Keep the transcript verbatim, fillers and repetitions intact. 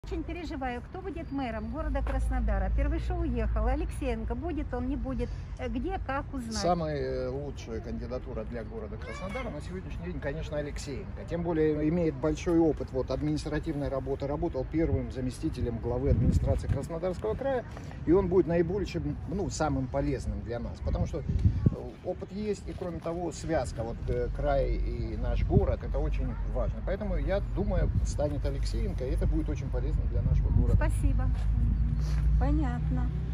Очень переживаю, кто будет мэром города Краснодара. Первышев уехал, Алексеенко будет он, не будет, где, как узнать? Самая лучшая кандидатура для города Краснодара на сегодняшний день, конечно, Алексеенко. Тем более имеет большой опыт вот, административной работы, работал первым заместителем главы администрации Краснодарского края, и он будет наиболее, ну, самым полезным для нас, потому что опыт есть, и кроме того, связка, вот край и наш город, это очень важно. Поэтому я думаю, станет Алексеенко, и это будет очень полезно для нашего города. Спасибо. Понятно.